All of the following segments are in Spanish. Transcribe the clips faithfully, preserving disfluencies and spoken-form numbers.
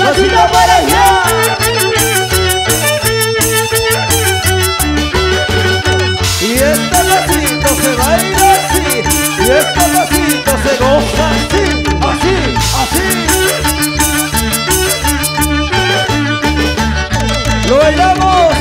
pasito para allá. Y este pasito se baila así, y este pasito se goza así, así, así. ¡Lo bailamos!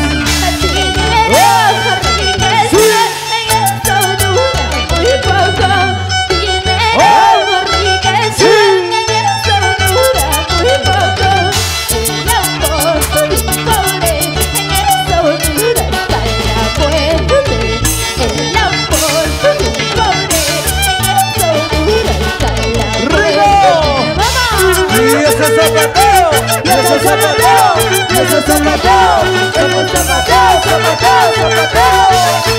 Zapateo, y ese zapateo, y ese zapateo, ese zapateo, zapateo, zapateo.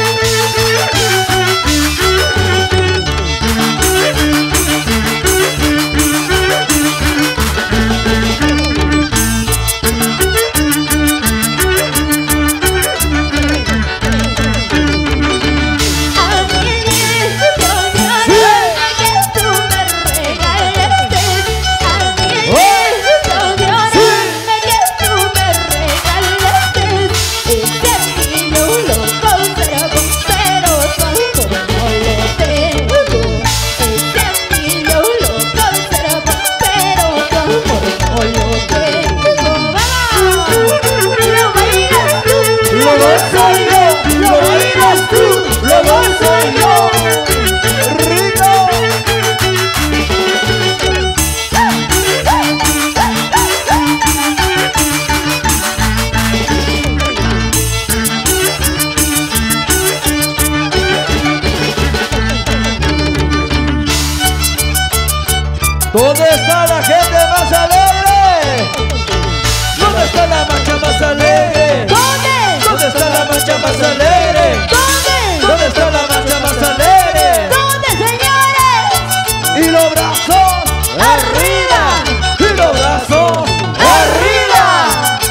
¿Dónde está la gente más alegre? ¿Dónde está la marcha más alegre? ¿Dónde? ¿Dónde está la marcha más alegre? ¿Dónde? ¿Dónde está la marcha más alegre? ¿Dónde, señores? Y los brazos arriba, y los brazos arriba.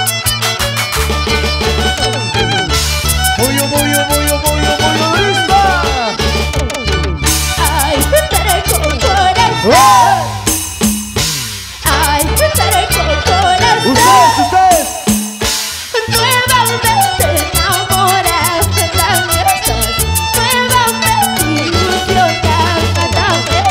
Muy, muy, muy, muy, muy, muy lista. Ay, estaré con corazón. ¡Oh! Ustedes, ustedes. Nuevamente enamoradas, también estás. Nuevamente ilusionada, también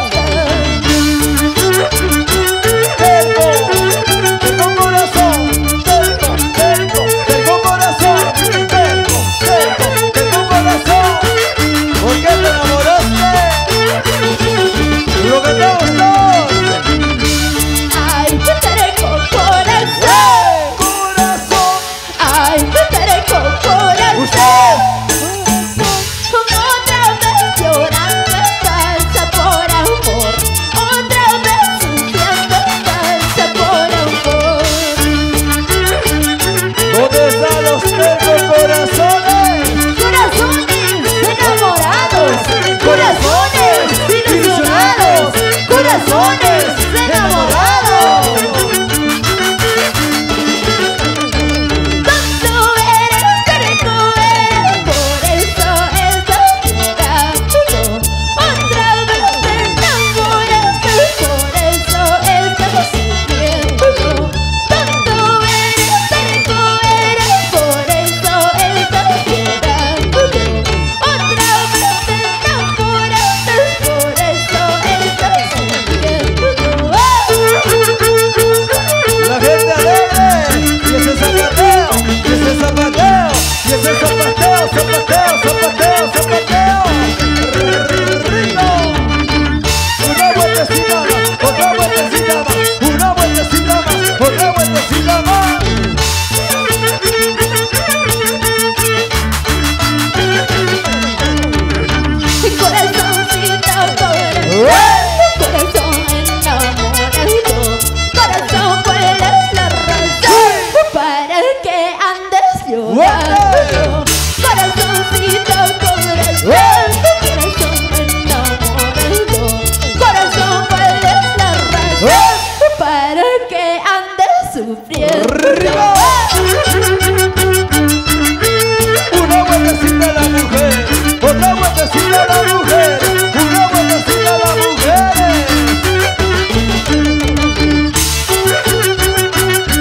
estás. Tengo, tengo corazón, tengo, tengo, tengo corazón, tengo, tengo, tengo corazón. ¿Por qué te enamoraste? Lo que te gustó. Ay, yo estaré con corazón. Corazón. Ay, yo estaré con corazón. Usted. Otra vez llorando salsa por amor. Otra vez sufriendo salsa por amor. ¿Dónde están los tercos corazones? Corazones enamorados. Corazones ilusionados. Corazones enamorados. Tanto eres, terco eres, por eso estás llorando. Otra vez te enamoraste, por eso estás sufriendo. Tanto eres, terco eres, por eso estás llorando. Otra vez te enamoraste, por eso estás sufriendo. La gente alegre. Y ese zapateo, y ese zapateo, y ese zapateo, zapateo, zapateo, zapateo. Rico. Una vueltecita más, otra vueltecita más, una vueltecita más, otra vueltecita más. Corazoncito, corazón, corazón enamorado. Corazón, ¿cuál es la razón para que andes llorando? Corazoncito, corazón, corazón enamorado. Corazón, ¿cuál es la razón para que andes sufriendo? Una vueltecita a la mujer, otra vueltecita a la mujer, una vueltecita a la mujer.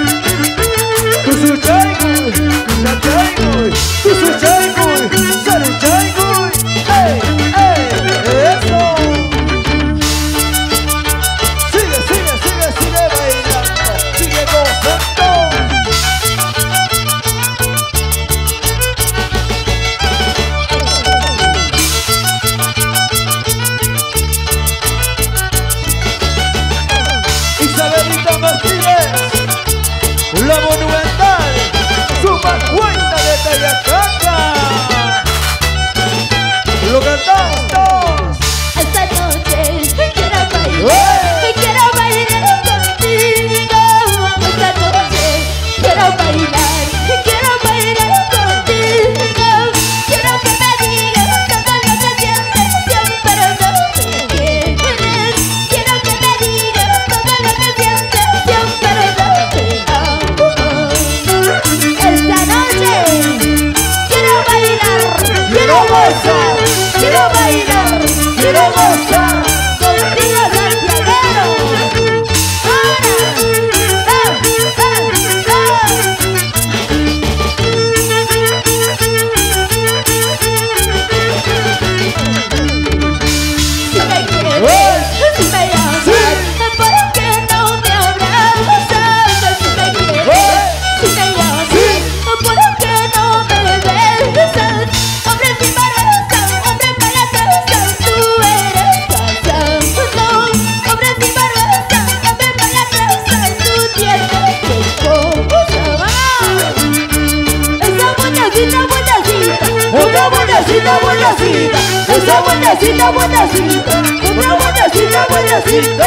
buenecita, buenecita, esa buenecita, buenecita, una buenecita, buenecita.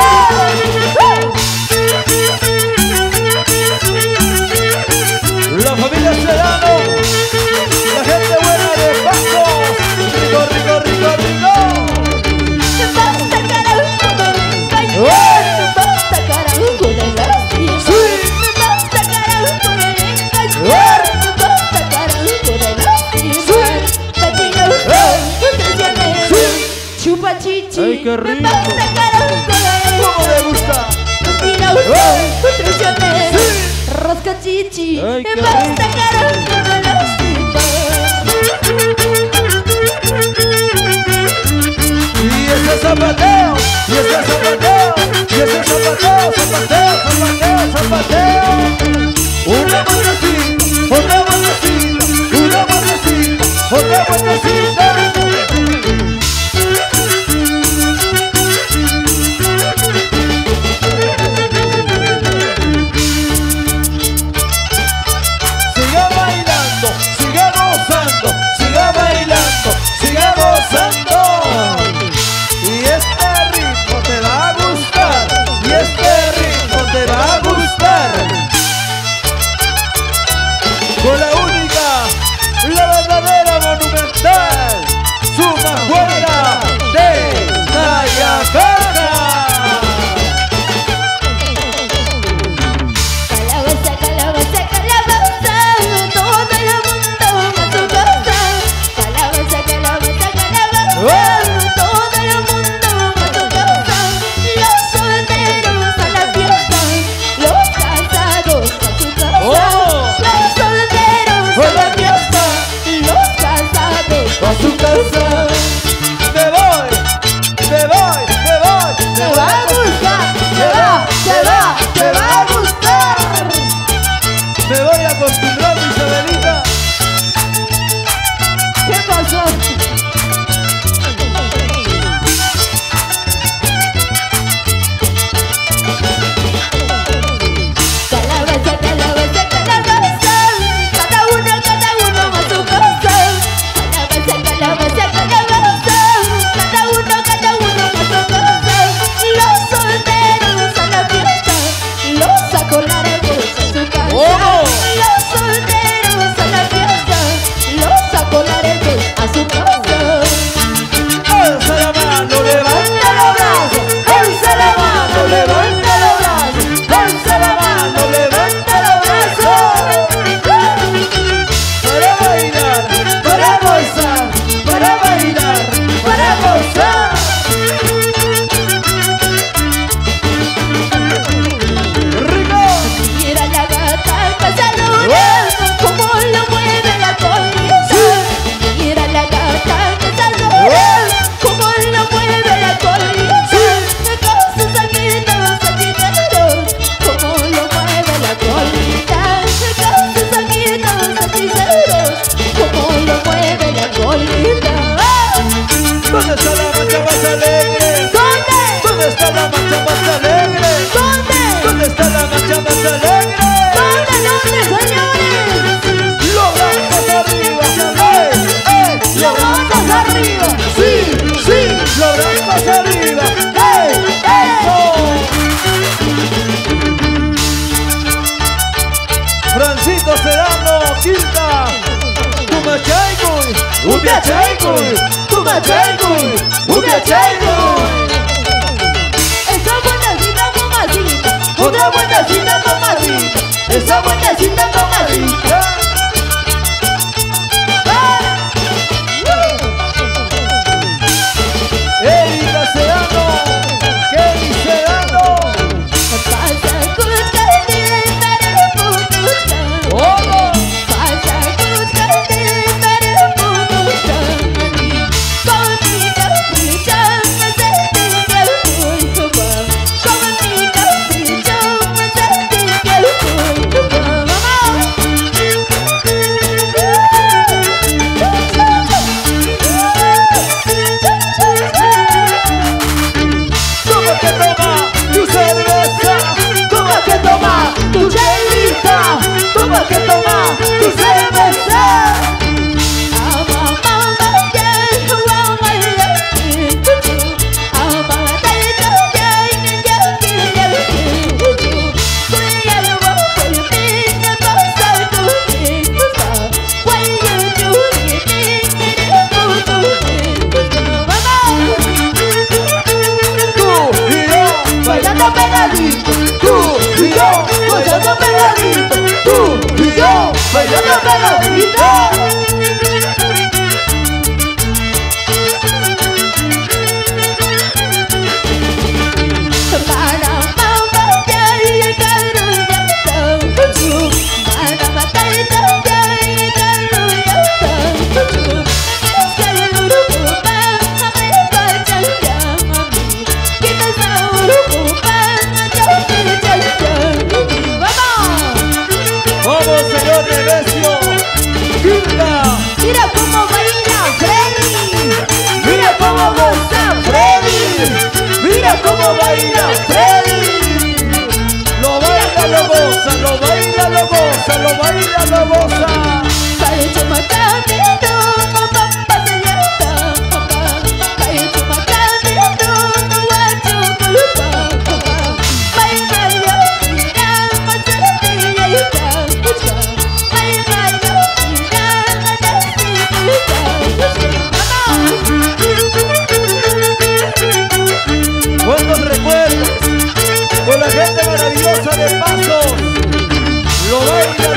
La familia Sedano, la gente buena de Paco, rico, rico, rico, rico. Basta carajo de engañar, basta carajo de lastimar, basta carajo de engañar, basta carajo de lastimar. Patinos son chupa chichi. Ay, qué rico. Basta carajo de ¿Cómo me gusta? patinos son rosca chichi. Ay, qué Basta carajo de lastimar. Y ese zapateo, y ese zapateo, y ese zapateo, zapateo, zapateo, zapateo. Una buenecita, otra buenecita, una buenecita, otra buenecita. Siga bailando, siga gozando, siga bailando, siga gozando. Y este ritmo te va a gustar, y este ritmo te va a gustar. Con la única, la verdadera monumental, Suma Juana de Nayacarta. Calabaza, calabaza, calabaza, todo el mundo a su casa. Calabaza, calabaza, calabaza, todo el mundo a su casa. Los solteros a la fiesta, los casados a su casa. Oh. Los solteros a la fiesta, los casados A su casa. Me voy, me voy, me voy, te me va a voy. gustar, te va, te va, te va a gustar. Me voy acostumbrando, Isabelita. ¿Qué pasó? Calabaza, calabaza, calabaza, cada uno, cada uno a su casa. Calabaza, calabaza, calabaza, cada uno, cada uno a su casa. Los solteros a la fiesta, los acolarados a su casa. Oh. Los solteros a la fiesta, los acolarados a su casa. Alza la mano, levanta los brazos. Alza la mano, levanta los brazos. Alza la mano, levanta los brazos. Para bailar, para gozar, para bailar, para gozar. Rico. Mira la gata cazadora, como lo mueve la colita. Mira la gata cazadora, como lo mueve la colita. Con sus ojitos hechiceros, como lo mueve la colita. Con sus ojitos hechiceros, como lo mueve la colita. ¿Dónde está la mancha más alegre? ¿Dónde? ¿Dónde está la mancha más alegre? ¿Dónde? ¿Dónde está la mancha más alegre? ¿Dónde, dónde, señores? Los brazos arriba, ¡eh, eh! Los brazos arriba. Sí, sí, los brazos arriba, ¡eh, eso! Francito Sedano, Quinta, Tumachaycuy, Upiachaycuy, Tumachaycuy, Upiachaycuy. Esa buenecita mamacita, Otra buenecita mamacita, esa buenecita mamacita. Erika Sedano, Kelly Sedano. pasa buscarte para buscar. ¿Cómo? Pasa buscarte para buscar. Con mi capricho me sentí que fui tu mamá. Con mi capricho me sentí que fui tu mamá.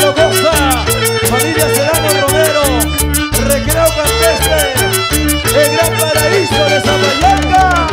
Serrano Costa, familia Serrano Romero, Recreo Campestre, el gran paraíso de Zapallanca.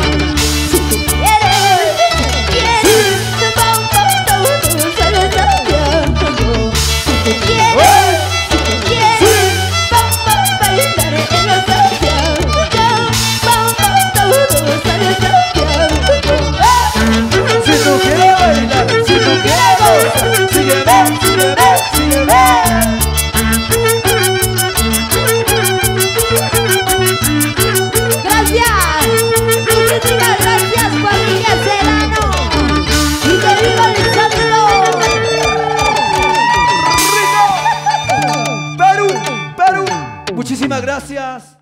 Muchísimas gracias.